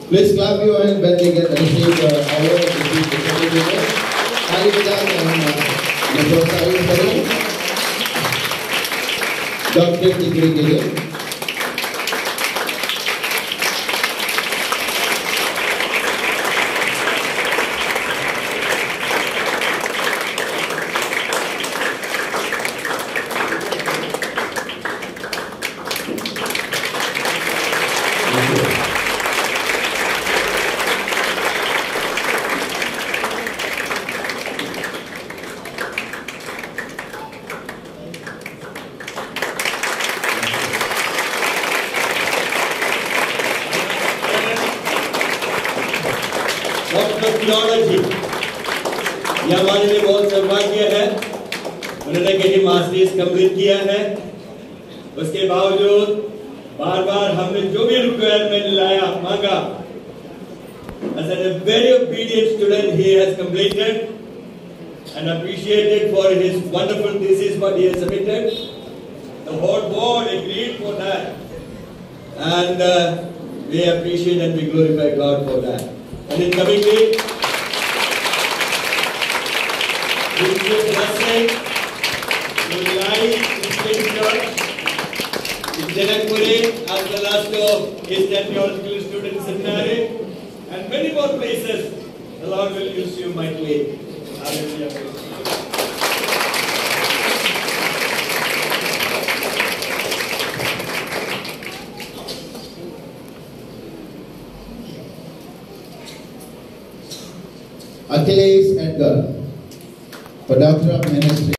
Please clap your hands when they get receive the award, receive the certificate. Kali bajaan हम प्रोत्साहित करें doctorate degree के लिए. Theology यह हमारे लिए बहुत सौभाग्य है. उन्होंने कहीं मास्टर्स कंप्लीट किया है. उसके बावजूद बार बार हमने जो भी रिक्वायरमेंट लाया मांगा, as a very obedient student he has completed and appreciated for his wonderful thesis what he has submitted. The whole board agreed for that, and we appreciate and we glorify God for that. And in coming week, we give blessing to Lian Christian Church in Janakpuri, as well as to Eastern Theological Student Seminary, and many more places. The Lord will use you mightily. Hallelujah. Achilles Edgar, for Doctor of Ministry.